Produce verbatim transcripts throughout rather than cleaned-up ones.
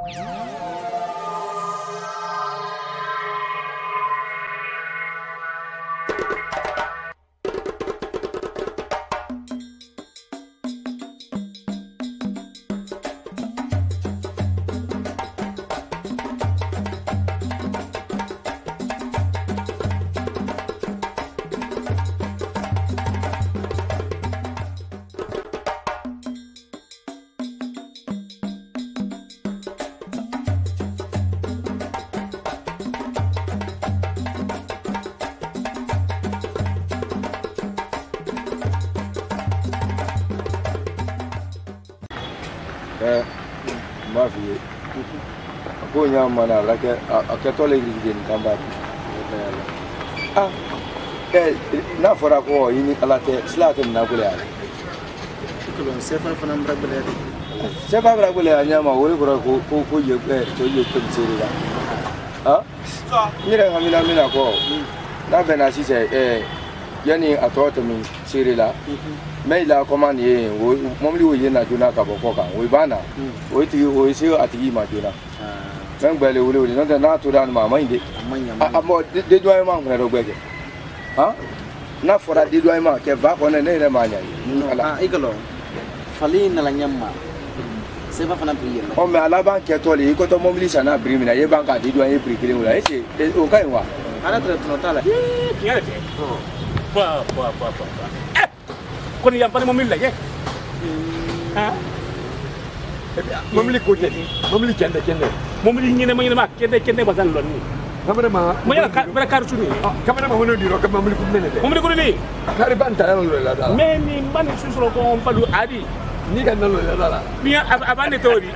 Eh, mafi. Aku yang mana lagi? Aku tu lagi di kamar. Ah, eh, nak fora aku ini kalau te selatan nak boleh ada. Kalau siapa pernah berapa hari? Siapa berapa boleh hanya mau boleh berapa ku ku ku je eh tu je tu sini lah. Ah? Ni dah kami nak nak aku. Nak benasi saya eh, yani atau tu mi sini lah. Mais la commande ye wo momli wo ye na jona ka boko kan wo bana wo ti wo se atigi ma jona kan gbele wo le no na to dan ma ma inde a mo de do ma ngna do gbege ha na fora de do ma ke va ko ne ne ma nya ala igalo fali na la nyamma se va fana prier o me ala ban ke to le ko to momli sana bri mi na ye ban ka de do ye pri kire wo la ese o kai wa ala tre to tala ya te pa pa pa pa koni yang paling memilih lagi, ha? Memilih kau jadi, memilih cendek cendek, memilih ini namanya nama cendek cendek bahasa Lon ni. Kamera mah, mereka mereka harus ni. Kamera mah mana di rokok memilih kau mana deh? Memilih kau ni. Kari bantai lalu lah. Meni mana susu kau palu adi. Ni kan lalu lah. Ni apa ni tu ni?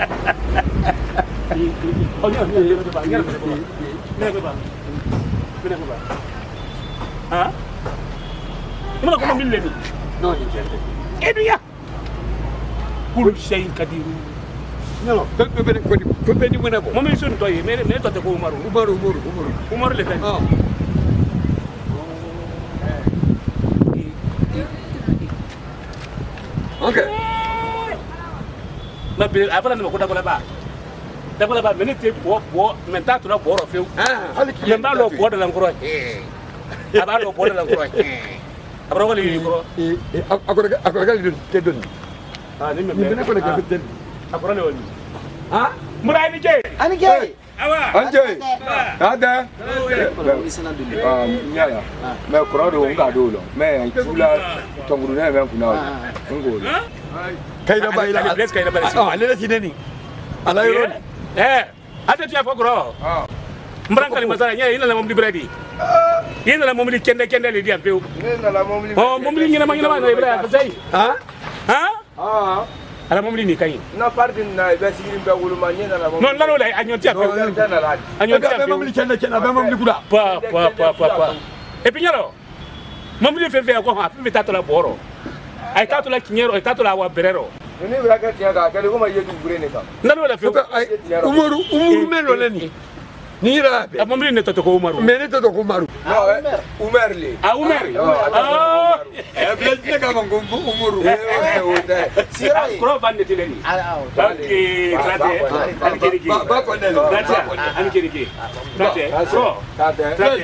Oh ni ni ni apa? Ni apa? Ni apa? Ni apa? Ha? Mana kau memilih ni? No ni cendek. Itu ya. Kul shayin kadiru. No, tak beri kau ni kau beri mana bo? Mami sun toy, mere mere tu aku umaru. Umaru umaru umaru. Umaru le kan. Oh. Okay. Na bil apa nama kau dah boleh ba? Dah boleh ba? Mene te bo bo, menta tu na bo rofeu. Ah, halik. Menta lo bo dalam kuroi. Abang lo bo dalam kuroi. Abang kau lihat kau. Aku aku aku lihat kedun. Ah, ni Ni mana kau nak kedun? Aku orang lewat. Ah? Murai ni je. ani ke Awa. Anjay. Ada. di sana dulu Ah, nyala. Me kura do nga do lo. Me tula tonguru na me kuna. Ngolo. Kaya dah baik lah. Bless kaya dah balik. Oh, ini dah sini ni. Alai ron. Eh, ada tiap kau. Ah. Merangkali masalahnya ini adalah membeli beradi. Ini adalah membeli cendek-cendek dia tu. Ni dalam membeli. Oh, membeli ni nama ni nama ni berada. Percaya? Ah? Ha? Ah. Ada membeli ni kain. Na parti na besi ni be wulu ma ni dalam membeli. Non, lalu lah anyo tiap. No, ya na la. Anyo Ada tiap. memang beli cendek cendek, memang beli kuda. Pa, pa, pa, pa, pa. Et puis nyalo. Membeli fefe aku ha, fefe tato la boro. Ai tato la kinyero, ai tato la wa berero. Ni beraka tiya ka kale ko ma yedu gure ne kam. Lalu lah fefe. Umaru umaru melo ni. Ni rabe. Apa membeli ni tato ko umaru? Mene to ko umaru. No, Umar li. Ah, Umar. Ah. Eh, beli ni kan ngom umaru. Eh, o te. Sira. Kro bande tileni. ala au Oke, trate. Ani kiri kiri. Ba ko ne. Trate. Ani kiri kiri. Trate. Kro. Tate. Trate.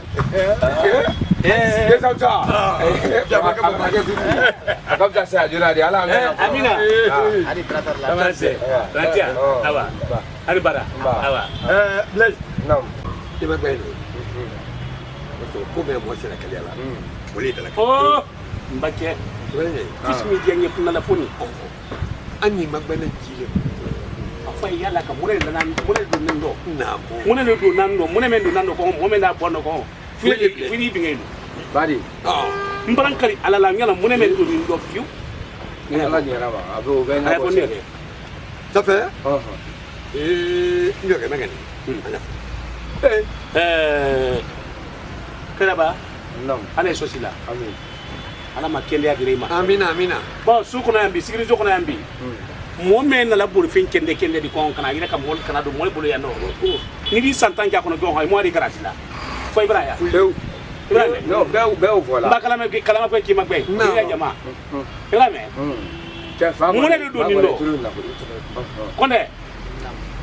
Eh, ke sa sa. Eh, jama ka ma ke dulu. Akam sa sa juna dia ala. Amina. ani tratar la Tamanse. Trate. Awa. Ani bara. Awa. Eh, bless. Nam. Di mana ni? Betul. Kau memang masih nak kalian lah. Boleh dah lah. Oh, mbake. Boleh. Fismi dia ngi puna la puni. Ani magbana jile. Afa yala ka mure la nan mure do nando. Namo. Mune do do nando, mune men do nando ko mo men da bono ko. Fini fini bingen. Badi. Ah. Mbaran kali ala la ngala mune men do ni do fiu. Ni ala ni raba. Abo ga na Ay ko. ko ni. Ça fait? Ah. Eh, ni ke mana ni? Eh, eh Kenapa? Nam. Ana sosila. Amin. Ana makende agirema. Amina, amina. Ba su kuna yambi, sigiri zo kuna yambi. Mo men na la buru fin kende kende di kon kana gira ka mo kana do mo bulu ya no. Ni di santan ka kono do hay mo di garasila. Foi braya. Deu. Ibrahim. No, beu beu vola. Ba kala me kala ma ko ki magbe. Ni ya jama. Ibrahim. Ke fa Mo ne do do ni do. Konde.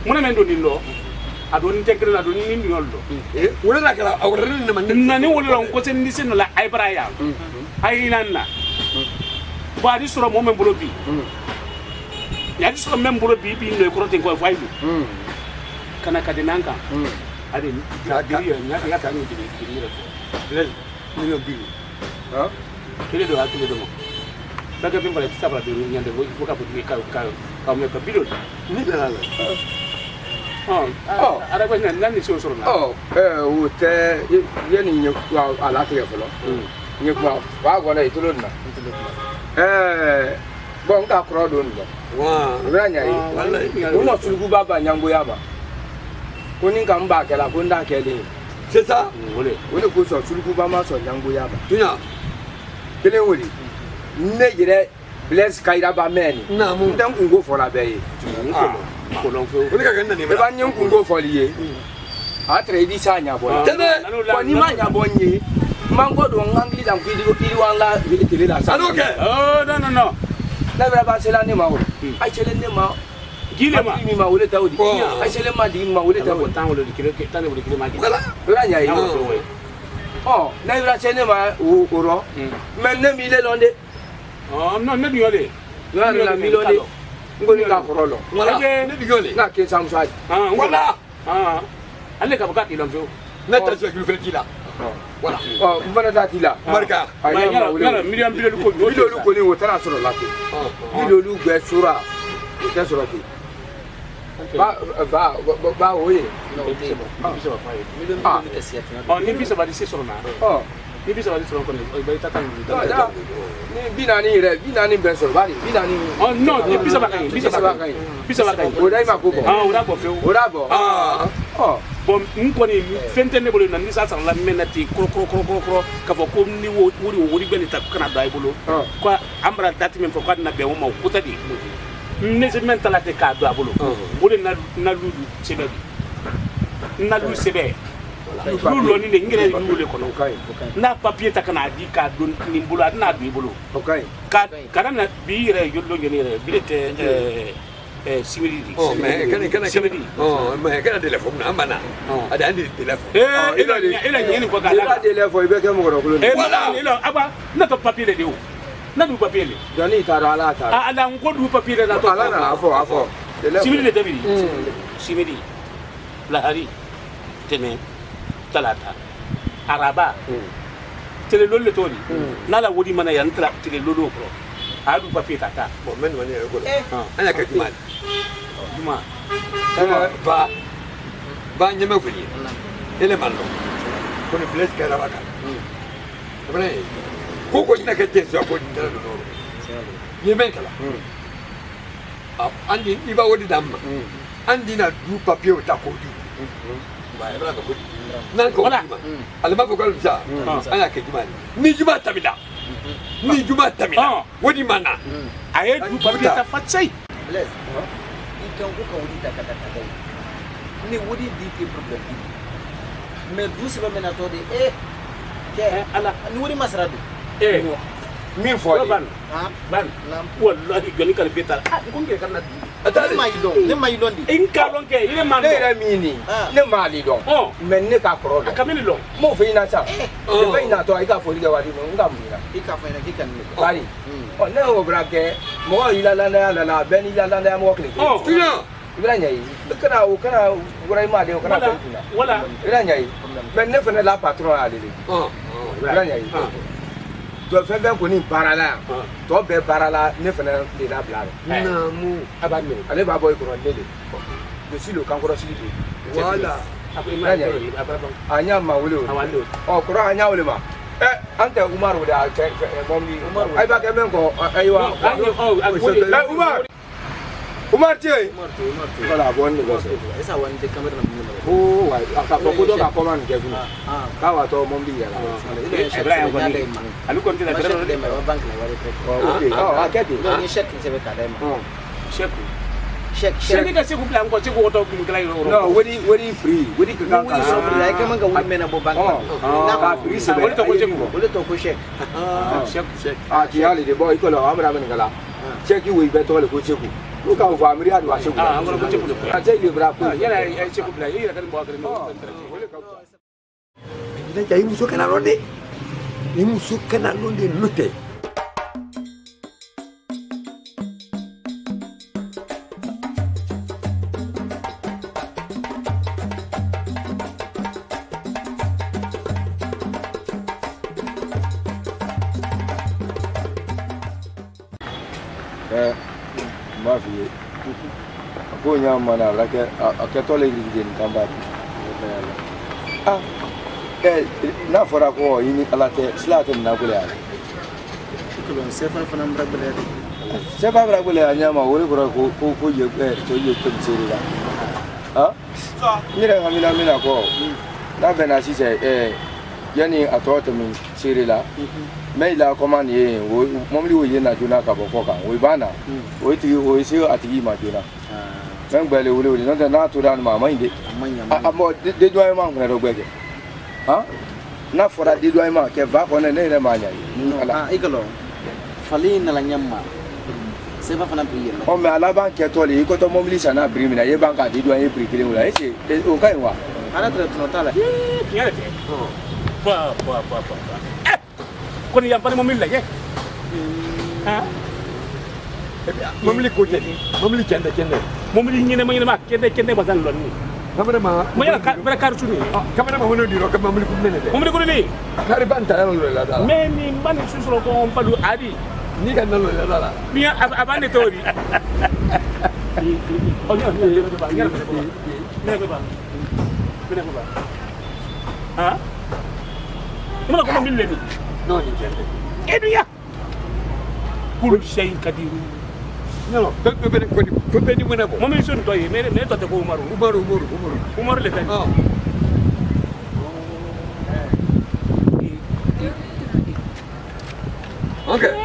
muna men do dillo adon tenkere adon ni ni yoldo eh wala la kala awre ni man na ni wala on ko sen ni sen la ay braya ay nanna ba di soro mo men bolo bi ya di soro men bolo bi bi no ko ten ko faydu kana kadinanka ade ka giriyo nya ya ka ni di giriyo bel ni yo bi ha kele do hakile do mo daga bi bala tsaba do nyande ko ka bi ka ka ka me ka bido ni da la oh oh ara ko nan nan ni so so na oh eh o te ye ni nyu ala ke folo nyu ko wa go na itulo na eh bon ka kro do ndo wa ra nya yi wallahi no sulugu baba nyambo ya ba ko ni ka mba ke la ko nda ke le c'est ça wole wole ko so sulugu ba ma so nyambo ya ba tunya kele wole ne jire bless kaira ba men na mu ndan kungo fola be yi ko lon fo wole ka ganna ni be ba nyen kungo foli ye a tre di sa nya bo tene ko ni ma nya bo nyi mango do ngangli dan kidi ko kidi wala bi tele la sa ano ke oh no no no na bra ba sela ni ma wo ai chele ni ma gile ma mi ma wole tawdi ai chele ma di ma wole ta ko tawdi tan wala dikire ke tan wala dikire ma wala ra nya yi oh na bra chele ma o oro men ne mi le londe oh no ne diole na la mi londe ngoni ka korolo wala ne digole na ke sam sa ah wala ah alle ka bakati lon fo na ta ci ku felti la wala oh mbana dati la marka ma aya ma yala wole million bilol ko bi lolu ko ni wo tara soro la ke bi lolu gbe sura o te soro ke ba ba ba oye oh ni bisa ba di se soro na oh ni bisa ba di soro ko ni ba tata ni ni binani re binani be soro ba ni binani oh no ni bisa ba kan bisa ba kan bisa ba kan o dai ma ko bo ah ora bo fe o da bo ah oh bon nko ni fente ne bolo na ni sa sala menati kro kro kro kro kro ka fo ko ni wo wuri wuri bele ta kana dai bolo ko ambra dati men fo ko na be wo ma ko tadi ne se men tala te ka do abolo wuri na na lu sebe na lu sebe lu lo ni ne ngire lu le ko no okay na papier ta kana di ka do ni bolo na do bolo okay ka kana na bi re yollo ngene re bi te eh eh simili oh mais kana kana simili oh mais kana téléphone na amana ada andi téléphone eh ila ila nyeni ko ila gala de le fo ibe ke mo ko ko eh wala ila aba na to papier le dio na du papier le doni ta ala ta a ala ngo du papier na to ala na afo afo simili le tabiri simili lahari teme talata araba tele lolle toni nala wodi mana yan tala tele lolo ko adu papier tata bon men wani ko ana ka jumal duma ba ba nyame ko ni ele mallo ko ni bless ka rabaka abane ko ko ni ka tenso ko ni dara no ni men kala andi iba wodi damma andi na du papier ta ko du ba e bra ko nan ko wala alba ko kalsa ana ka jumal ni juma tabila ni juma tabila wodi mana aye du papier ta fatsai bless ikan ko ka wodi ta kata kata ni wodi di ke problem mais douce ba mena to de eh ke ala ni wodi masradu eh min fo ban ha ban wallahi gali kal betal ah ko nge kan na atale mai don ne mai don di in ka lon ke ile man ne ra mini ne mali don oh men ne ka kro don kamini lo mo fe ina sa de fe ina to ai ka fo ri ga wadi no nga mu ina ika fa ina kikan ni bari oh ne o bra ke mo ila la la la la ben ila la la mo kle oh tunya ibra nyai kana o kana gurai ma de kana ko tuna wala ibra nyai men ne fe ne la patron ale le oh ibra nyai to fe be ko ni barala to be barala ne fe ne de la bla na mu aba mi ale ba boy ko ne le de si lo kan ko si de wala anya ma wole o ko anya wole ma eh ante Umar da mombi ai ba ke men ko aiwa eh Umar Umar tie Umar tie wala bon ni goso esa wan de kamera na mun oh wa ka ko do ka ko man ke guna ah ka wa to mombi ya Ibrahim ko ni alu kon ti da pero de ma bank na wale okay oh aketi ni check ni sebe ka dai ma check check check ni ka se ku plan ko se ku to ku ngai ro no wodi wodi free wodi ka ka wodi so free ai kaman ga wodi mena bo bank na ka free se wodi to ko check ko wodi to ko check ah check check ah ti ali de boy ko lo amra men gala check we be to le ko check lu ka fa amiri adu ashe ah ngoro ko chefu a je le bra ko yana ai chefu bla yi kan bo akare no ina jayi muso kana londe ni muso kana londe lute eh ma fi ko nya mana la ke a ke to le gidi ni kamba ah eh na fora ko yini ala te slate na ko le ala ko lon sefa fana mbra bele se ba bra ko le anya ma wori ko ko ko ye eh to ye to tsiri la ah ni re hamina mina ko na be na si se eh yani atoto min tsiri la mais la comment ni wo momli wo yena jona ka boko kan wo bana wo ti wo se atigi ma jona men gbele wo le no na to dan ma mande amo de do ay ma ngre do gbege ha na fora de do ay ma ke va ko ne ne ma nya ni ala igalo fali na la nyamma se va fana prier o me ala ban ke to le ko to momli sana brimi na ye ban ka de do ay pri kile wala ese o kai wa ana tra tnotala kinyare te ba ba ba ba koni yang paling memilih ya ha mamli ko tedi mamli kende kende memilih nyene manyene mak kende kende basan lon ni kamera ma mo yala ka bera karu suni kamera ma hono diro kam mamli ko nene de memilih ko ni kari banta yalo la dala me ni man susuro ko on padu adi ni kan nalo la dala biya abande tori oh ya ya ya ba ya ba ba ba ba ha mo ko memilih ni no ni kende edu ya kul shay kadiru no to to be ko ko be ni mona bo mo mi sun to yi me me to te ko umaru umaru umaru umaru umaru le tan oh okay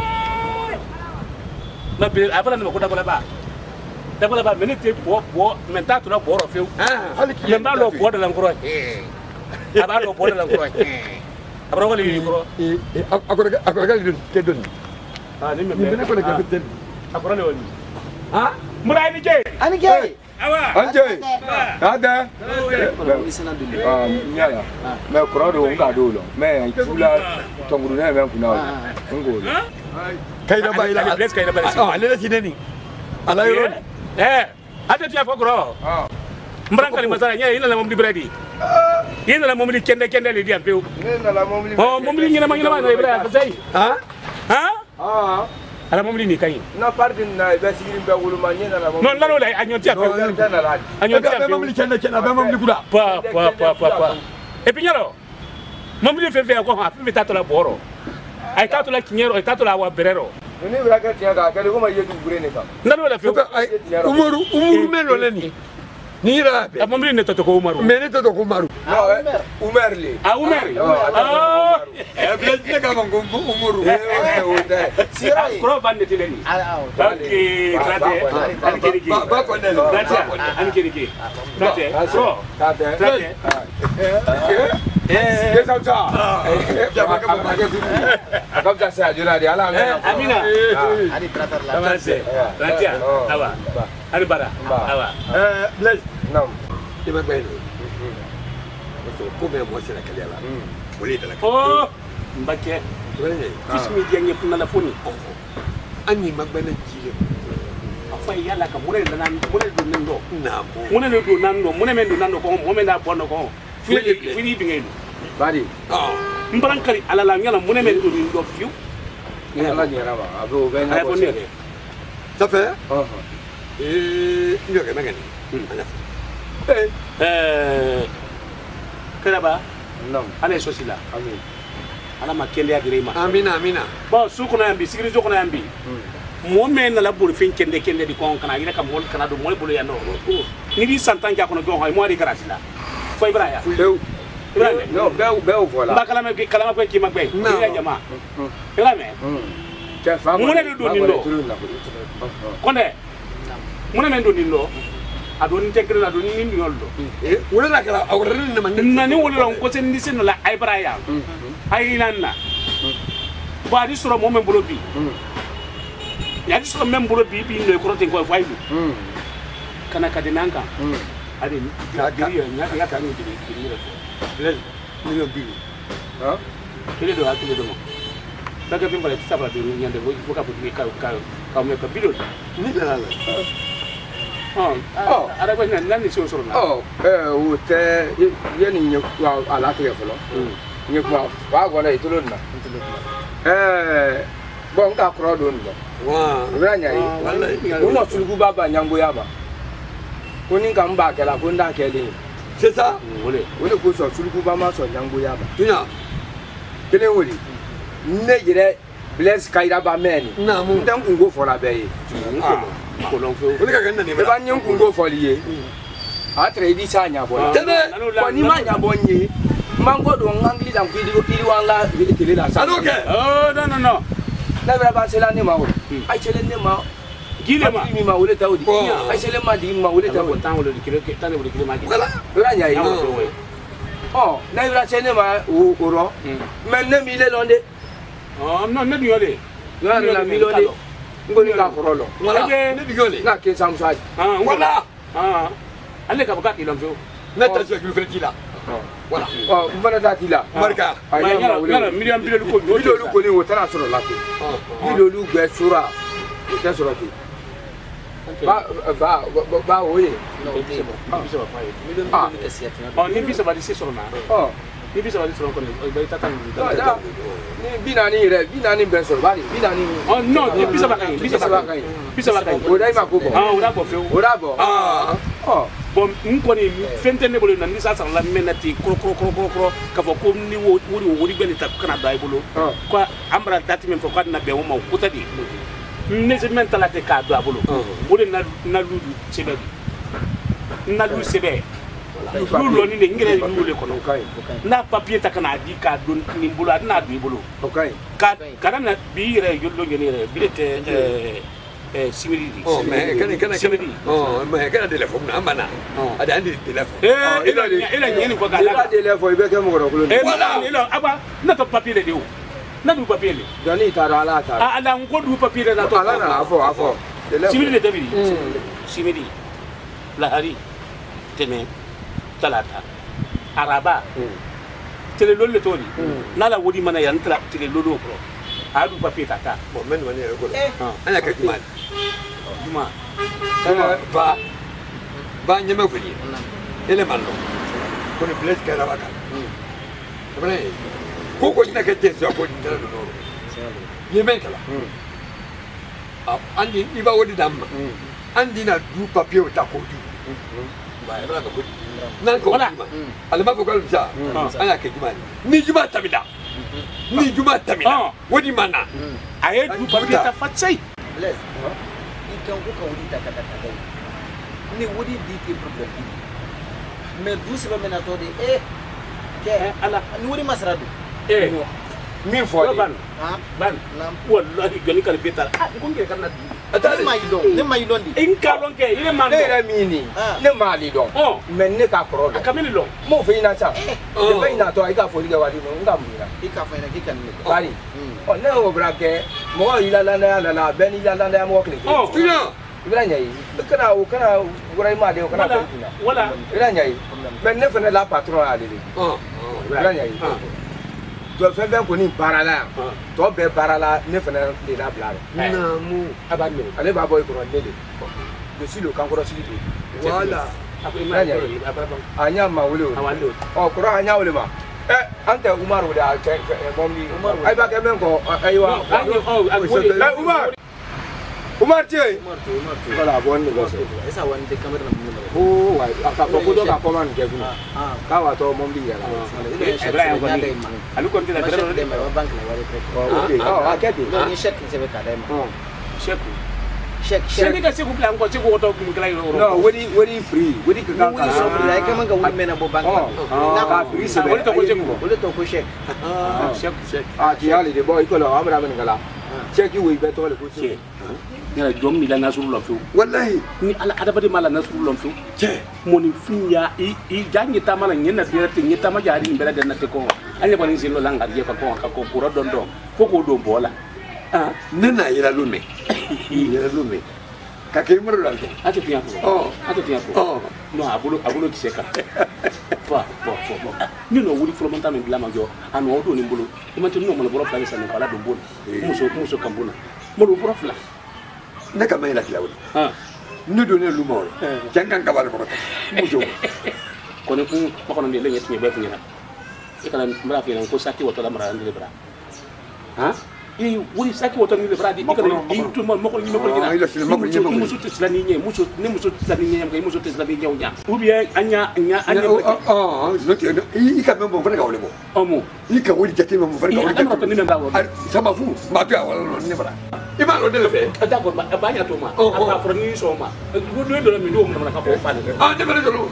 na be afala ni ko da bala ba da bala ba me ne te bo bo me ta to na bo ro feu ah hali ki me ba lo bo da lan ko eh aba lo bo da lan ko eh abra wala ni ko eh akora akora gali ke don ah ni me ni bena ko le ke den akora le woni ha murai ni ke ani ke awa anje ada isana dulu ah nyala me kro do nga do lo me tula tonguru ne me kuna ngo kai da bai la bless kai da bai ah ale ti neni ala yoro eh ate ti afo kro ah mbrang kali masala nya ina la mom di bredi ina la mom di kende kende le di afeu ne na la momli oh mom li nyina ma nyina ma na ibra fa sai ha ha ah ala mom li ni kai na pardin na be sigirin be wulu ma nyena la momli non lalo la anyon ti afeu na la anyon ti be afeu mamli kende kende be mamli kuda pa pa pa pa pa e pinyalo mom li fe fe ko ha fe ta to la boro ay ta to la kinyero ay ta to la wa berero ni bra ka tiya ka ke ko ma yedu gure ne ka lalo la fe umaru umaru melo leni ni rabe mom li ne to ko umaru mene to ko umaru no umar le ah umar ah e bless ne ka ngo umaru eh o de sirai kro bande ti leni ah ok grate an kiri ki ba ko ne grate an kiri ki grate so ta de grate eh ke sa cha ja ma ka ma ke ku ka ja sa jura de ala me amina ani tratar la grate grate awa ani bara awa eh bless nam ti ma bene ko me mo sira kale la wali dala oh mbake wali kismi jenge funna la funi ani ma bene jile afa yalla ka mure la nan mure do nendo na mo mune do nando mune men do nando ko mo men da bonno ko fini fini bi ngay bari ah mbaran kali ala la ngala mune men do ndo fiu ni ala ni raba abo be na ay ko bonne ça fait ah eh ndio ke magani ana eh eh kada ba nam ana so sila amin ala makende ya direma amina amina ba su kuna yambi sigiri zo kuna yambi mo men na la bur fin kende kende di kon kana ira ka mol kana do mol bulu ya no ni di santan ja kono go hay mo di grasila fo ibraya Deu. ibraya No, beu, beu voilà. ba kala me kala ma ko ki magbe No. ira jama ila me Ke famo. Mune do do nindo. konde mune men do nindo adon tegre na do ni ni yoldo eh wala la kala awra ni man na ni wala ko sen ni sen la ibraya ay nanna ba di suro mo men bulu bi ya so membro bi bi no ko tin ko failu mm kana kadinanga mm ade diriyo nya ya kan ni diriyo le ni yo bi ha ile do hakile do mo daga bin bale tsabra do nya de ko ka bu ka ka ka me ka bilo ni da la oh oh ara ko nan nan ni so so na oh eh o te ye ni nyu ala ke folo nyu ko ba go na itulo na eh bon ka kro do ndo wa ra nya yi wallahi mo tulugu baba nyambo ya ba koni ka mba kala ko nda kele c'est ça wole wole ko so tulugu ba ma so nyambo ya ba tunya kele wole ne yire bless kaira ba meni na mu ndan kungo fola be yi ko lon fe wole ka ganna ni ba nyen kungo foliye a tre di sa nya bo tene ko ni ma nya bo nyi mango do ngangli dan ku di iri wanga tele la sa alors que oh non non non na bra ba sela ni ma wo ai chele ni ma gile ma mi ma wole tawdi ai chele ma di ma wole tawdi tan wole kilo ke tan wole kilo ma voilà ora nya yi oh na bra chele ma o oro men ne mi le londe oh non ne bi yole yo la mi londe ngoni ka korolo voilà ne bi yole na ke samsa ah voilà ah alle ka baka kilo fe na ta so ki fe là voilà oh mbana dati la marka ma yala yala million bilio ko video lu ko ni wo tara soro la ke video lu gbe sura o te soro ke ba ba ba oye oh ni bisa ba di soro na oh ni bisa ba di soro ko ni ba tata ni ni binani re binani ben soro ba ni binani oh no ni bisa ba kai bisa ba kai bisa ba kai o dai ma ko bo ah o da bo fe o da bo ah oh bon nko ni fente ne bolo na ni sa sara la menati kro kro kro kro kro ka fo ko ni wo wori wori bele ta kana dai bolo ko ambra dati men fo ko na be wo ma ko tadi ne se men tala te ka do bolo wori na na ludu sebe na lu sebe lu lo ni ne ngire lu le kono na papier ta kana di ka do ni bolo na do bolo okay ka kana na bi re yollo ngene re bilete eh eh simili oh mais kana kana simili oh mais kana téléphone na mana ada andi téléphone eh ila ila nyeni ko ga la de le fo ibe ke mo ko lo eh voilà ila aba na to papier le dewo na du papier le dani ta ala ta ah ala ngo du papier na to ala na afo afo simili le tabiri simili lahari tene talata araba tele lol le toni na la wodi mana yan tra tele lolo ko adu papier tata bon men wani ko ana ka kimal duma kana ba ba nyama fuli ele mallo ko ni bless kala baka bane ko ko ina ka tenso ko ni dara do ye men kala andi iba wodi damma andi na du papier ta ko du ba ebra ko nan ko wala alma ko ko sa ana ka kimal ni juma tamida ni juma tamida wodi mana aye du papier ta fatsai les ikan ko ka wodi ta kata kata ni wodi di ke problem mais douce ba mena to de eh ke ala ni wodi masradu eh min fo ban ha ban wallahi gani kala betal ah ko ngere kana atale mai don ne mai don di in ka lon ke ile man ne ra mini ne mali don men ne ka kro do kamili lo mo fe ina cha e be ina to ai ka fo liga wadi no nga mira ika fa ina kika ni bari o ne o bra ke mo ila la la la la ben ila la la mo kle oh tuya ibra nyai kana o kana gurai ma de o kana ko ina wala ibra nyai ben ne fe ne la patron ale de oh ibra nyai to fe ben ko ni barala to be barala ne fe ne de la bla na mu abami ale ba boy ko ron de de si lo kan ko si de wala ako ima nyai abrabam anya ma wole awando o ko anya wole ma eh ante umar wole a ke mombi ai ba ke men ko aiwa eh umar umar tie umar to umar to kala bon ni goso esa wan de kamera na mun oh wa ka ko do ka ko man ke funa ah ka wa to mombi ya Ibrahim ko ni alu kon tila pero de dero ma bank na wale pre okay oh akedi no ni check ni se be ka dai ma sheku check sheku check ka se ku plan ko se ku to ku kala yo no wodi wodi free wodi ka ni wuli so bila ka manga wuli mena bo bank na ka free se wodi to ko cheku wuli to ko check ah sheku sheku ah ti hali de boy ko lo amra ben kala check you we beto le ko che ya jom mi la nasuru lo fu wallahi ni ala adabadi mala nasuru lo fu che moni finya i i jangi tamala nyena direct nyeta ma jari mbela de natte ko anya bani sino langa je ko ko ko pura don don ko ko do bola ah ne na yira lume yira lume ka ke mo ro ate tiya ko oh ate tiya ko oh no abulo abulo ki seka ba ba ba ni no wuri flo monta men bila ma jo anu odo ni mbulu imati no mo boro fla sa ni kala do mbulu muso muso kambuna mo do boro fla ne ka mai la tilawo ah ni do ne lumo jangan ka bal ko ta muso ko ne ku ma ko no le nyet ni ba fu ni na e kala mra fi na ko saki woto la mra ndile bra ha e wuri saki woto ni le bra di e kala e tout mo ko ni mo ko gina muso tesla ni nye muso ni muso tesla ni nye ngai muso tesla ni nye nya ou bien anya anya anya ah no ke i ka membo fana ka wole mo omo i ka wuri jati membo fana ka wole jati ni memba wo sama fu ma pia wala ni bra i ma lo de le fe d'accord ba ba nya to ma apa for ni so ma do do do mi do mo na ka fo fa ah de bele do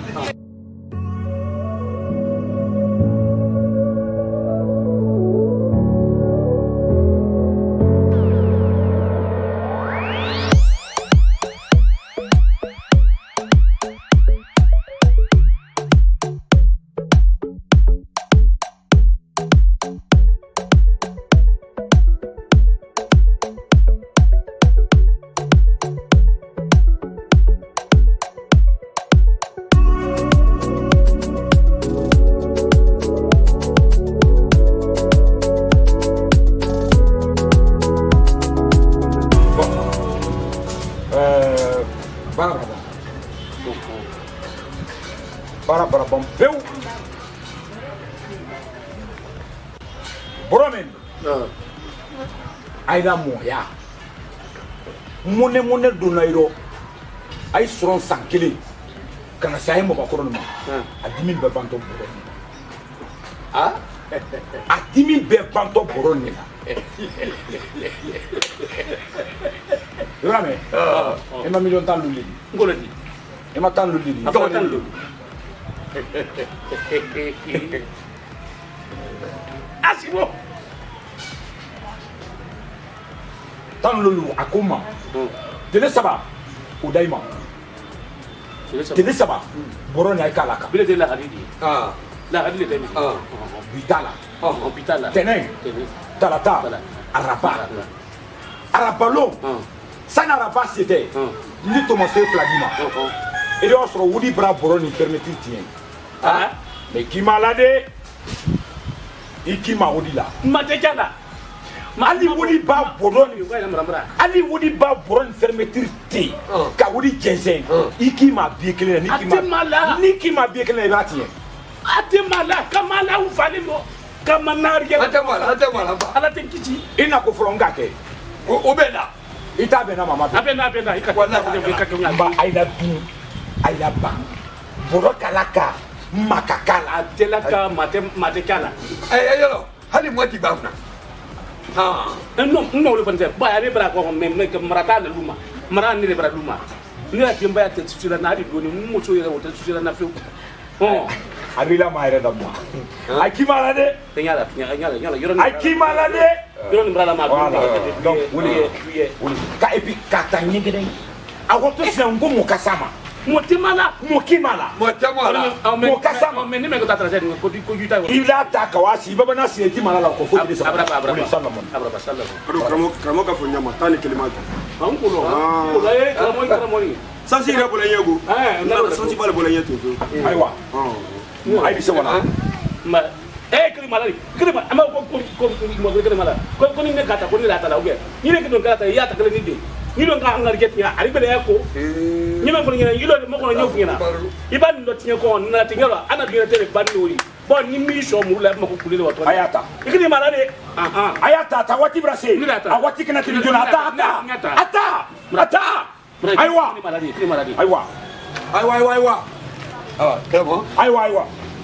Para para bom peu. Bromen. ah Aida moya. Mone mone donairo. Ay soron sankele. Kana say mo ba koron ma. A dix mille be banto boro. ah A dix mille be banto boro ni. Rame. ah E ma million tan luli. ngolo di E ma tan luli. apa tan lu asibo Tan lulu akuma. Tele saba. Udaima. Tele saba. Boro ni ay kalaka. bile de la hadidi ah la hadidi de ah Bitala. oh hôpital la Teneng. teneng Talata. Tala. Araba. Arabalo. ah Ça n'a pas c'était. ah Ni Thomasé Flagima. oh Et on se retrouve bras pour une fermeture tient. ah Mais qui m'a ladé? Et qui m'a dit là? matekala Ali wudi ba boron. ouais la mra Ali wudi ba boron fermeture tient. Ah. Ka wudi quinze. Et qui m'a bien clair ni qui Atemala. m'a ni qui m'a bien clair là tient. atemala kamala ufale mo kamana ria ata mala ata mala ba ala tenkiti Ina ko fronga ke. o bena Ita bena mama. apena apena ikaka ikaka Ba aina du. Aina ba. Boro kalaka. Makakala. atelaka mate matekala ay ay yo hali mo ti ba na ah no no le fanze ba ya le bra ko me me marata le luma mara ni le bra luma ni la timba ya tsitsula na di doni mo so yele wota tsitsula na fe oh Abila maire da moi. Ai qui m'a ladé? tenyala tenyala nyala yoro Ai qui m'a ladé? yoro ni bra ma Voilà. Donc, wuli oui. Ka epi kata nyegede. Awoto sengo mukasama. motimala Mukimala. mo ta mala Mo kasama. me ni me ko tatra sen ko ko juta Ila ta kawasi baba na sieti malala ko fo bisa. abra abra Uli Solomon. abra sallallahu Ado kramo kramo ka fo nyama tani kelimatu. ankulo ankulo eh kramo kramo ni Sansi ira bola yego. eh Na sansi bala bola yeto. Aiwa. Ah. Ai bisa wala. ma eh kiri malari kiri ma ama ko ko ko mo kiri mala ko ko ni ne kata ko ni lata la uge ni ne kidon kata ya ta kala ni de ni don ka hangar get ya ari bele ko ni me ko ni ni lo mo ko ni ofu na iban do tinye ko na tinye lo ana bi na tele ban ni bon ni mi so mu la ma ko kulile wato Ayata. kiri malari ah ah Ayata ta wati brase. Ni lata. Awati kana tini jona ata ata. Ngata. Ata. Ata. Aiwa. kiri malari kiri malari Aiwa. ay way way wa ah kramo Aiwa aiwa.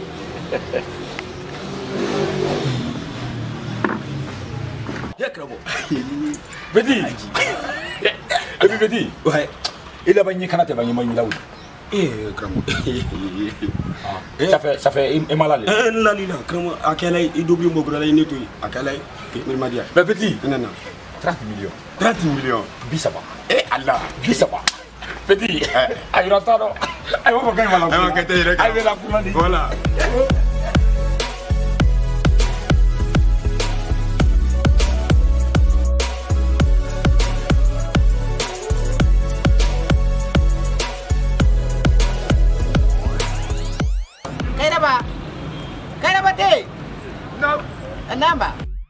Ya kramo. Bedi. Ebi bedi. Ouais. Ila banyi kana te banyi manyi lawu. Eh kramo. Ça fait ça fait e malale. Eh la lila kramo akela i dobi mo gura lay neto akela mi madia. Be bedi. Nana. trente millions. trente millions. Bisaba. Eh Allah. Bisaba. Bedi. Ay rotaro. Ay wo kay mala. Ay wo kay tay rek. Ay la kulani. Voilà. Kairaba. Kairaba te. No. Namba.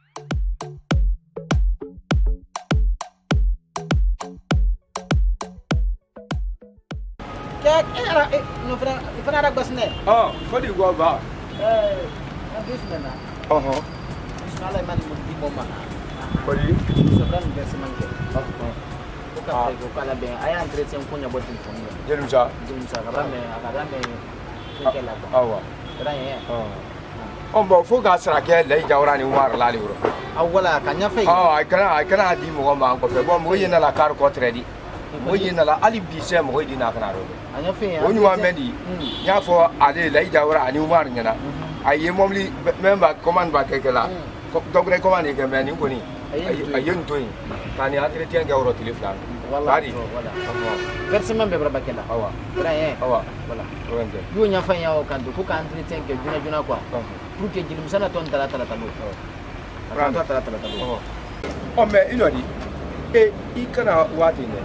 Kek era no fra fra ra gosne. Oh, ko di go ba. Eh, abis mana. Oh. Bismillah man mo di mo ma. Ko di. Sobran versi manke. Oh. Buka ko kala be aya entretien kunya botin kunya. Jerum sa. Jerum sa karame akarame kekela ko. Awa. Ranya. Oh. On bo fo ga sara ke le jawra ni war la li wuro. Awala kanya fe. Oh, ay kana ay kana di mo ma ko fe bo mo yina la kar ko tredi. Mo yina la ali bi se mo di na kana ro. Anya fe. Woni wa mendi. Nya fo ale le jawra ani umar nyana. Ay momli memba command ba kekela. Ko dogre command ke me ni ko ni. Ay yen to yi. Kani entretien ga wuro telefon. Wallahi. Wala. Versi man be braba kela. Awa. Ranya. Awa. Wala. Wende. Yo nya fa ya o kanto ko ka entretien ke juna juna kwa. Pour que jilim sana ton tala tala talo. Ran tala tala talo. Oh me inodi. E i kana wati ne.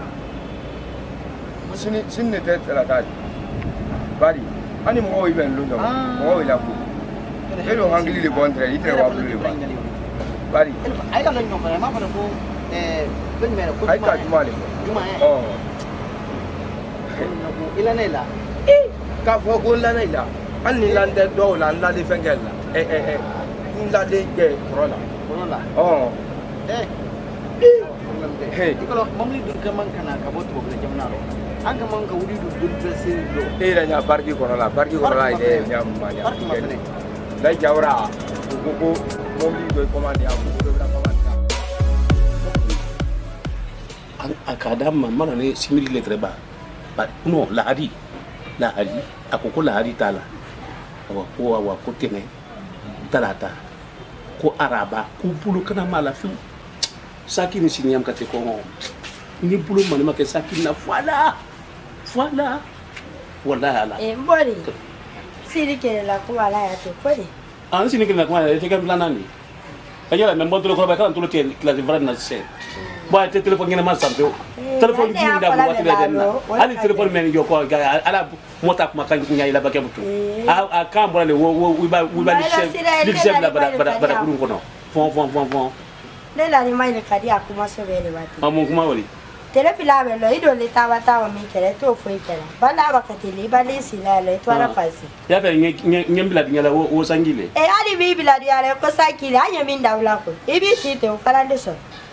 Sini sini te tala tali. Bari. Ani mo o iben lundo. Mo o ila ku. Elo hangili le bontre, itre wa bulu le ba. Bari. Ay ka lanyo fa ma fa ko eh ben mera ko. Ay ka juma le. Juma eh. Oh. Ila nela. Ka fo ko la nela. Ani lande do la la le fengela. Eh eh eh. La le ke rola. Rola. Oh. Eh. Hey. Kalau mamli dun ka man kana ka bot ko jamna ro. An ka man ka wuri du dun dressing do. Eh la nya barki ko rola, barki ko rola ide nya ma nya. Barki ma fene. La jawra. Ko ko momli do commande ya ko do bra commande. An akadam mana ne simili letre ba. Ba no lahadi. Lahadi akoko lahadi tala. Awa ko awa ko tene. Talata. Ko araba ko bulu kana mala fi. Saki ni sinyam kate ko mo. Ni bulu mane make saki na voilà. Voilà. Wallahi ala. Eh mbori. Siri ke la ko ala ya te ko de. An sini kina ko ala te kam planani. Kanya la membo to ko ba kan to te classe vrai na se. Ba te telephone ngene ma santo. Telephone ji nda mo wati be denna. Ali telephone men yo ko ala mota kuma kan nya ila bake butu. A a kan bora le wo wo wi ba wi ba le chef. Li chef la bada bada bada kurun kono. Fon fon fon fon. Le la ni mai le kadi akuma so be le wati. Amon kuma wali. Tele fila be lo ido le tawa tawa mi kele to fo ikela. Bala ba katele ba le sila le to ara fasi. Ya fe nyem bila dinya la wo sangile. E ali bi bila dia le ko sakile anya min dawla ko. Ibi site o falande so.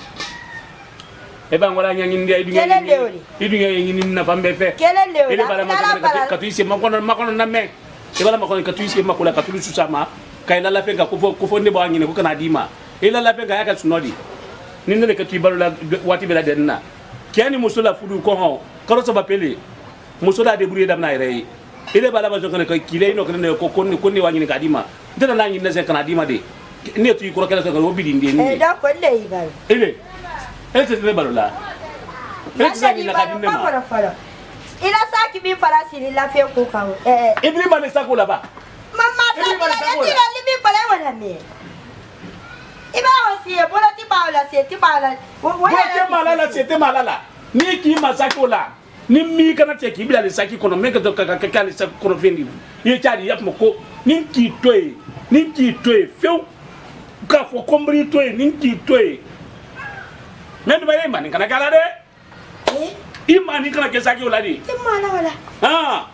E ba ngora nyangi ndia idunya. Idunya ngi na fambe fe. Kele le o. Ele bala makana ka tuisi makono makono na me. E bala makono ka tuisi makula ka tulu susama. Kai la la fe ka ko fo ne ba ngi ne ko kana dima. E la la fe ga ya ka sunodi. Ninne ka tuibalu la wati bela denna. Kiani musola fudu ko ho karo so bapele musola de buri dam na ire ile bala ba jokane ko kile no kene ko konni konni wani ka dima dana na ngi ne se kana dima de ne tu ko kala so ko bidi ndi ni e da ko le igal ile ele te balula ele te sagi na ka dinne ma ila saki bi farasi ni la fe ko ka eh ibli ma ne sakula ba mama sa ya tira li bi pala wala me iba osi e bola ti ba la se ti ba la wo te malala se te malala ni ki masakola ni mi kana te ki bila le saki kono me ka to ka ka ka le saki kono fendi ye chari yap moko ni ki toy ni ki toy feu ka fo kombri toy ni ki toy me do bare mani kana kala de eh imani kana ke saki wala di ti mala wala ha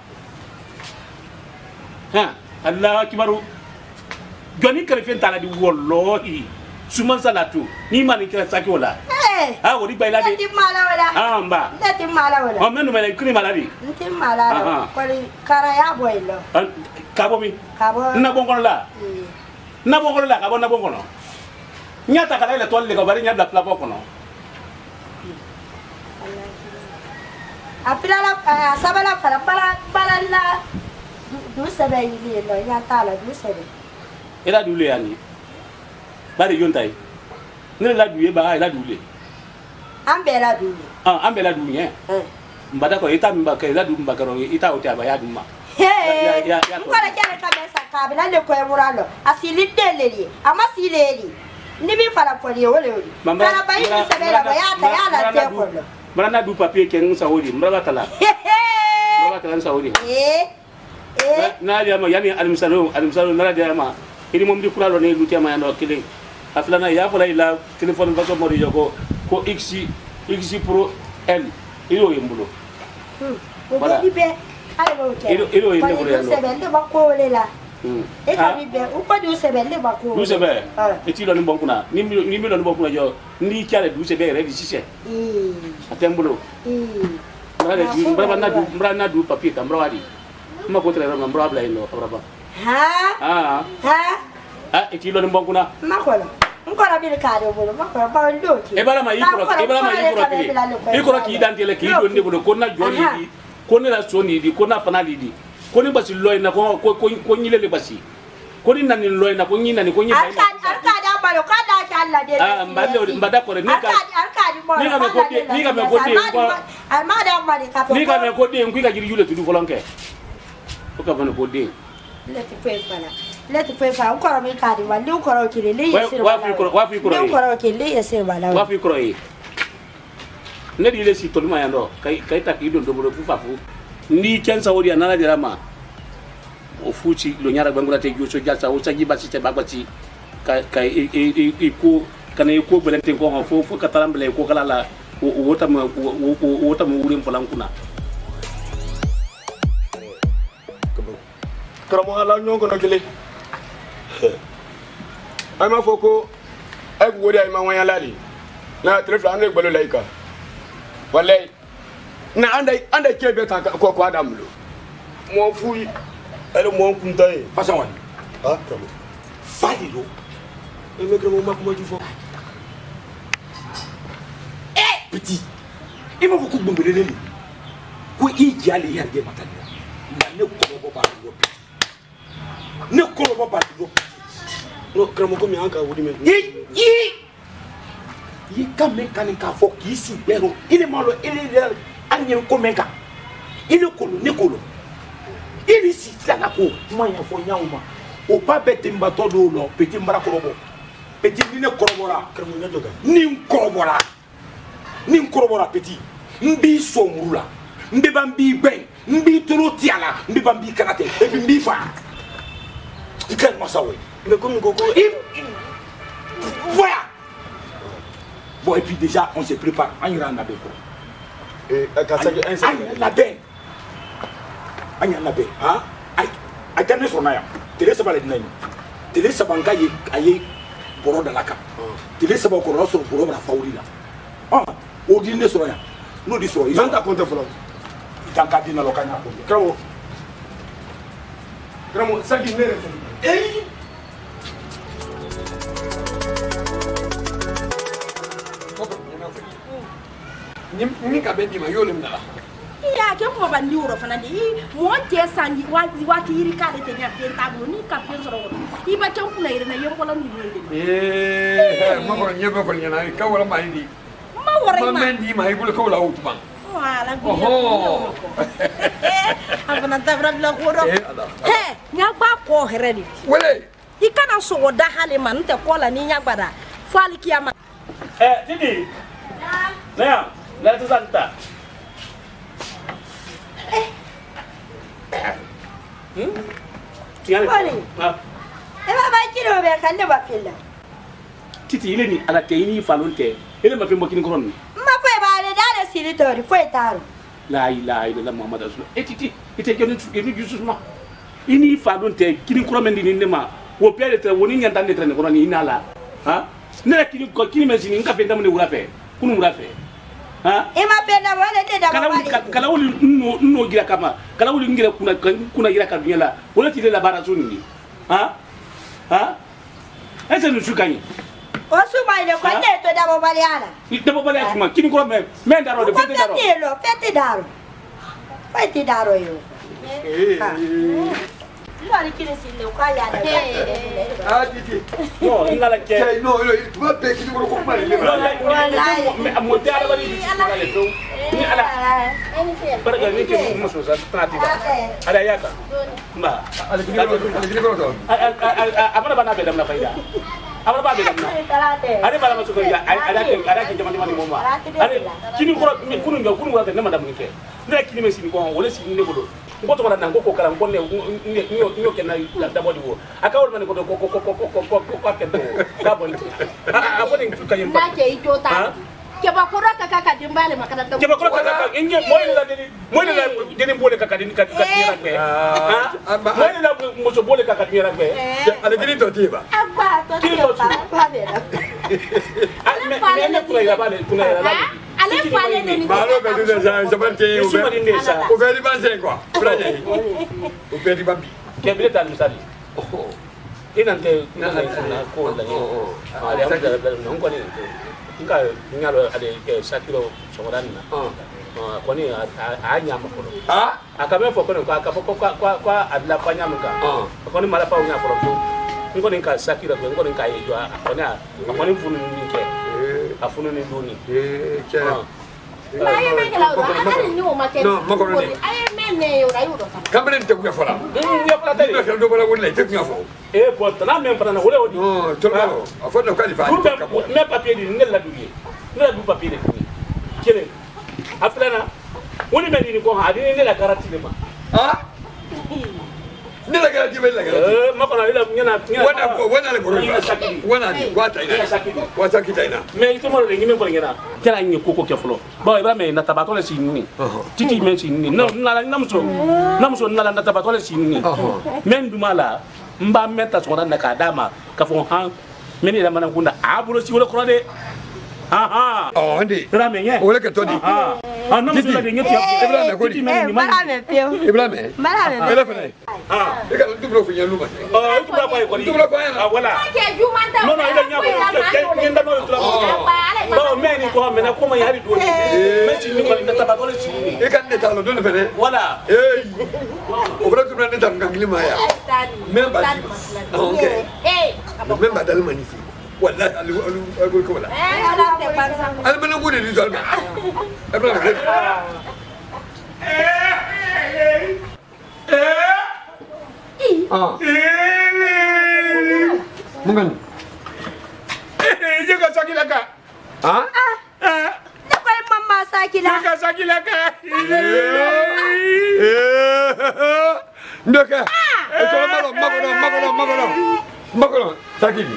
ha Allah kibaru joni kare fen tala di wallahi suman salatu ni mani kira saki wala eh ah wori bayla de ti mala wala ah mba ti mala wala o menu mele kuni maladi ti mala ko kara ya boylo kabo mi kabo na bongono la na bongono la kabo na bongono nyata kala ile tolle ko bari nyada fla kono apila la sabala para para para la du sabe ili lo nyata la du sabe ila dule yani bari yontai ne la duye ba ila dule ambela dule ah ambela dule eh mbada ko ita mba ka ila dule mbakaro ita oti aba ya duma eh ngora jale kabesa kabila le ko emuralo asili deleli ama sileli ni bi fala foli wole wole kana bayi ni sabela ba ya ta ya la te ko lo marana du papier ken saudi mbraba tala mbraba tala saudi eh na dia ma yani alimsalo alimsalo na dia ma ini mom di kuralo ne lutia ma no killing aflana ya fala ila telephone baso mori yoko ko x x pro l ilo yembulo voilà ibe ale bo ke ilo ilo yende ko yalo sebende ba ko lela e ka bibe u ko du sebende ba ko du sebe e ti lo ni bonkuna ni mi ni mi lo ni bonkuna yo ni tiale du sebe re di sise eh atembulo eh mara di mara na du mara na du papier ka mara wadi ma ko tere ma mara bla ino braba ha ha ha ha e ti lo ni bonkuna ma ko lo nkora bil kare bolo ma ko ba ndo ki e bala ma yikoro e bala ma yikoro ki yikoro ki dantele ki do ndi bolo ko na joni di ko ne la soni di ko na fanali di ko ni basi loy na ko ko ko nyile le basi ko ni nan loy na ko nyi nan ko nyi arka arka da balo ka da ki Allah de ah mbade mbada ko ni ka arka di mo ni ka me ko de ni ka me ko de ko alma da ma de ka ni ka me ko de ko ka jiri yule tudu folonke ko ka bana ko de le ti pe fala le ti pe fa ko mi ka di wali ko ro ki le yesir wa fi ko wa fi ko ko ro ki le yesir wala wa fi ko yi ne di le si toluma yando kay kay tak idon do fu fafu ni ken saudi anala dira ma o fuci lo nyara bangula te joso jasa o sagi basi te babati kay kay e ko kana e ko belente ko ha fo fo katalamble ko kala la o wota ma o wota ma wurim polankuna Kramo ala nyongo no kile ay ma foko ay wori ay ma wanya lali na telefon ande gbalo laika wallahi na anda anda kebe ka ko ko adamlo mo fuyi ele mo kunta e pasa wani ha kramo fali lo e me kramo ma ko jufo eh petit il m'a beaucoup bombelele ko i jali yarge matani na ne ko bo ba lo ne ko bo ba lo no kramo ko mi anka wodi me i i i kame kani ka fo ki si bero ile malo ile ile anyen ko menka ile ko ne ko ile si tala ko mo ya fo nyauma o pa bete mbato do lo petit mbara ko bo petit ni ne korobora kramo ne doga ni korobora ni korobora petit mbi so murula mbi bambi gbe mbi toro tiala mbi bambi kanate e bi mbi fa ikan masawe me ko mi gogo voilà. Bon, et puis déjà, on se prépare. On ira en abbé. Et à Kassaki, un seul. On ira en abbé. On ira en abbé. Hein? Aïe. Aïe, t'as son aïe. Télé, ça va les dîner. Télé, ça va en cahier. Aïe, boro de la cap. Télé, ça va au corps sur le boro de la faouli là. Ah, au dîner sur rien. Nous disons, ils ont ta compte flot. Ils t'ont qu'à dîner à l'occasion. Kramo. Kramo, ça qui m'est Eh! ni ni ka bendi ma yole mnala ya ke mo bandi wuro fana di mo te sangi wa wa kiri ka de te nya fe tablo ni ka fe soro i ba tan kuna ire na yem ko lan ni de eh mo ko nyebe ko nyana ka wala ma ndi ma wora ma ma mendi ma ibul ko la utba wala bi oho abana tabra bla ko do he nya ba ko heredi wele i kana so da hale man te ko la ni nya gbada fali kiyama eh tidi na na tu santa eh hmm tiare ah e ba ba kiro be kan ne ba filla titi ile ni ala te ni falonte ile ma fe mo kini koron ma fe ba le da siri tori foi taro la ilaha illallah muhammad rasul e titi ite kenu enu jesus ma ini falonte kini koron men ni nema wo pere tre woni nyanta ne tre ne koron ni inala ha ne kini ko kini mesini nka fe ndam ne wura fe kunu wura fe ha e ma penda wala de da ba kala wuli no no gira kama kala wuli ngira kuna kuna gira ka dunyala wala tile la bara sunni ha ha ese no sukani o su mai le ko de to da bo baliana de bo baliana kuma kini ko me me ndaro de fete daro fete lo fete daro fete daro yo eh lo ari kile sile ko ya da ah titi no ngala ke no no va pe ki ko ko ma le wallahi mo te ala bari ci ala le do ni ala barga ni ke mo so sa trati ada ya ka ba ala ki ko do abana bana be dam na fayda abana ba be dam na ada bala ma so ko ya ada ke ada ke jamani mani mo ma ada kini ko kunu nga kunu nga ne madam ni ke ne kini me sini ko wala sini ne bodo ngo to na ngo ko kala ngo ne nyo nyo ke na da bodi wo aka wol man ko ko ko ko ko ko ko ko ka to da bodi a ko ni ka yim na ke ito ta ke ba ko raka kaka dimbale makada to ke ba ko raka inge moy la deni moy la deni bole kaka deni ka ka tira be ha moy la mo so bole kaka tira be ala deni to tiba Abba, to tiba. Ba be da. me me ne kula ya bale kula ya bale ale fale ne ni malo be du sa sa ban te o be o be di ban se quoi fra ye o be di bambi ke bi ta misali ina te ina na ko la ni ale am da non ko ni nka nyalo ade ke sakiro somodan na ah ko ni a nya ma ko ah aka me fo ko ko aka fo ko ko ko adla fa nya mga ah ko ni mala fa nya fo ko ni ka sakiro ko ni ka ye jo ko ni ko ni funu ni ke afunu ni doni eh che na ye me kala ro ana ni o ma ke no ma ko ni ay me ne yo rayu do kamre te ku ya fola ya fala tele no do bala wala te ku ya fo e ko tana me fana na wala wodi no to lo afo no ka di fa me papier di ngel la dugi ngel du papier di kele aflana woni me ni ko ha di ne la garantie de ma ah ne la garantie be la garantie eh ma ko na ila ngena ngena wana ko wana le boro wana di wata ina wata kita ina me ito mo le ngime ko ngena kala ngi ko ko ke flo ba ibra me na tabato le sinni titi me sinni no na la namso namso na la na tabato le sinni men du mala mba meta so na ka dama ka fo ha meni da mana kunda abulo si wala ko de ha ha oh ndi rame nye wala ka to di ha ha namso la de ngeti ibrahim ko di Eh, mara me pio. ibrahim Mara me. ele fa nei ah e ka du blo fi nyanu ba oh itu berapa ya ko di du blo fa ah wala ke ju man ta no no ila nya ko ngenda no itu ba me ni ko me na ko ma yari do ni me ci ni ko na tabato le sinni e kan ne ta lo do ne fa nei wala eh o bro tu ne ta ngangli ma ya memba okay eh memba dal manifi wallahi alu alu alu ko wala eh ala te pansa al mana gode ni zalma abra ne ah mungan eh je ka sakila ka ah eh Ne ko mama sakila. ka sakila ka ndoka e to malo magono magono magono magono sakini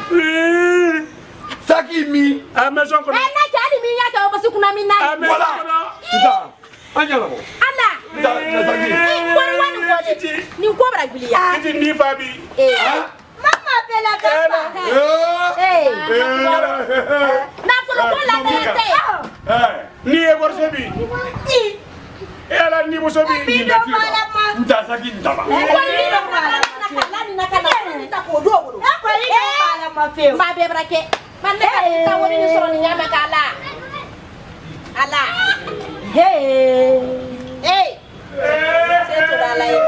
sakimi a maison ko eh na jali mi ya ka basi kuna min na a maison wala ko kita anyala mo ala da na sakini ni ko wani ko de ni ko bra biliya kiti ni fabi eh Mama pela kapa. eh na fulu ko la ne te eh ni e borse bi e ala ni bo so bi ni Pino mala ma. nda sakini ndaba ko ni na kala na kala ni na kala ni ta ko do bulu Ko ina mala ma fio. ma be brake man ne ka ta woni ni soro ni nyama kala ala Hey. eh se to dala e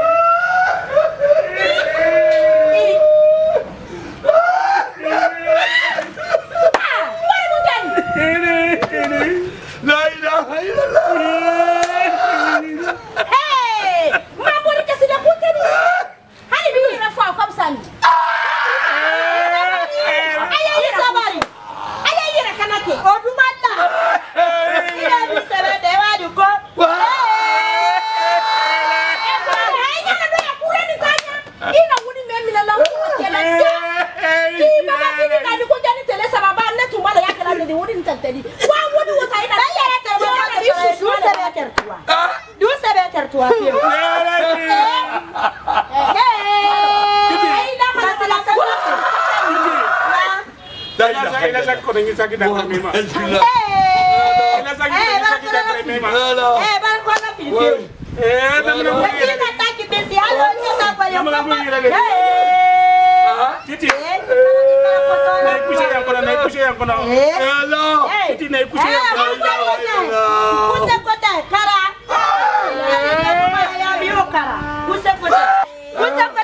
la ilaha illallah hey ma bori ka sida kuteni hali bi na fa ko sani aya yi sabari aya yi ra kanake Odumalla. Ina bi sebe de wa du ko. ina wuni me mina la ko kela ki baba bi ni ka ni ko jani tele sababa ne tuma la yakala ni wuni ni tanteli wa wuni wota ina Ba yere ter ko ka bi su du sebe ter tuwa. Du sebe ter tuwa fio. ai na ma la ka la ila ilaha sa ila sa ko ni sakida ko mi ma illallah ila sa ki sakida ko mi ma Eh, ban ko na fio. eh na mo ko Ina taki besi alo ni na pa yo. na mo ko ila le titi na kushe ya ko na kushe ya ko na hello titi na kushe ya ko Kuse kote kara. Ya biyo kara. Kuse kote. Kuse